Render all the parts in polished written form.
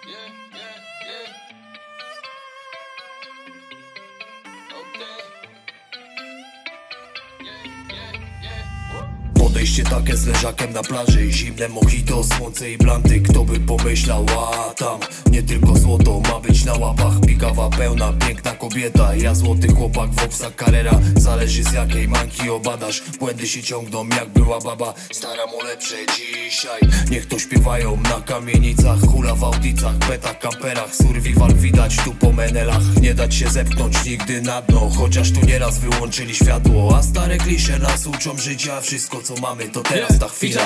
Podejście takie z leżakiem na plaży, zimne mojito, słońce i blanty. Kto by pomyślał, a tam nie tylko złoto ma być na łapach. Pikawa pełna, piękna kobieta, ja złoty chłopak, Voxa Carrera. Zależy z jakiej manki obadasz, błędy się ciągną jak była baba. Staram o lepsze dzisiaj, niech to śpiewają na kamienicach. Hula w audicach, beta kamperach, survival widać tu po menelach. Nie dać się zepchnąć nigdy na dno, chociaż tu nieraz wyłączyli światło. A stare klisze nas uczą życia, wszystko co mamy to teraz ta chwila.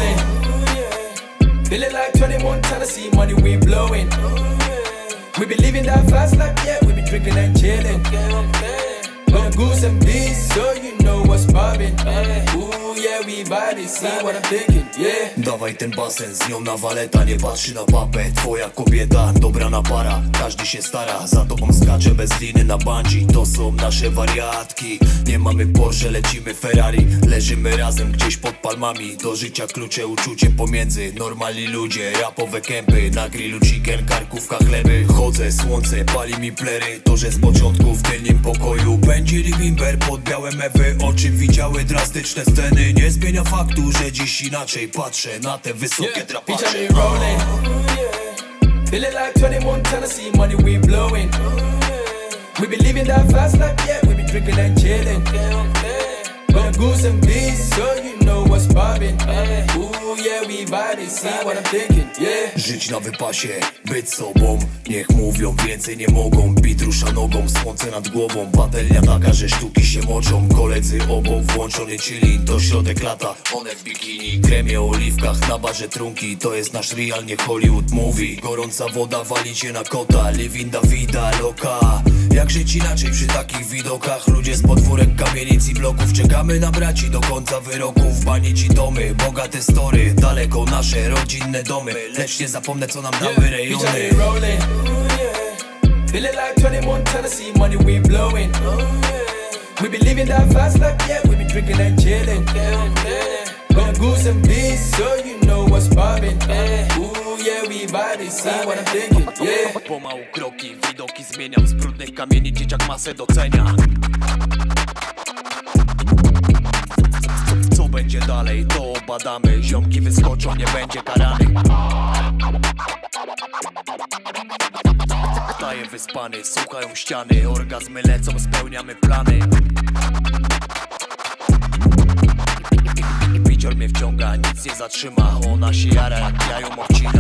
Feeling like 21 Tennessee, money we blowing. We be living that fast life, yeah, we be drinking and chilling. Gonna goose and bees, so you know what's poppin'. Ooh yeah, we body, see what I'm thinking, yeah. Dawaj ten basen, z nią na waleta, nie patrzy na papę. Twoja kobieta, dobrana para, każdy się stara. Za tobą skacze bez liny na bungee, to są nasze wariatki. Nie mamy Porsche, lecimy Ferrari, leżymy razem gdzieś pod palmami. Do życia klucze, uczucie pomiędzy. Normalni ludzie, rapowe kępy, na grillu chicken, karkówka, chleby. Chodzę, słońce, pali mi plery, to że z początku w tylnym pokoju będzie remember pod białe mewy. Oczy widziały drastyczne sceny, nie zmienia faktu, że dziś inaczej patrzę na te wysokie drapacze. Feeling like 21 Tennessee, money we blowing. We be living that fast life, yeah, we be drinking and chilling. Gonna goose and bees, so you know what's poppin'. Ooh yeah, we body, see what I'm thinking, yeah. Żyć na wypasie, być sobą, niech mówią, więcej nie mogą. Beat rusza nogą, słońce nad głową. Patelnia taka, że sztuki się moczą. Koledzy obok, włączony chillin', to środek lata. One w bikini, kremie o oliwkach, na barze trunki. To jest nasz real, nie Hollywood movie. Gorąca woda wali cię na kota, living da vida loca. Jak żyć inaczej przy takich widokach? Ludzie z podwórek, kamienic i bloków. Czekamy na braci do końca wyroku. W bani ci domy, bogate story. Daleko nasze rodzinne domy, lecz nie zapomnę co nam dały rejony. Feeling like 21 Tennessee, money we blowing. We be living that fast life, yeah, we be drinking and chilling. Gonna goose and bees, so you know what's poppin'. Ooh yeah, we body, see what I'm thinking, yeah. Pomału kroki, widoki zmieniam. Z brudnych kamieni dzieciak masę docenia. Co będzie dalej, to obadamy. Ziomki wyskoczą, nie będzie karany. Staję wyspany, słuchają ściany. Orgazmy lecą, spełniamy plany. Picior mnie wciąga, nic nie zatrzyma. Ona się jara, jak ja ją obcinam.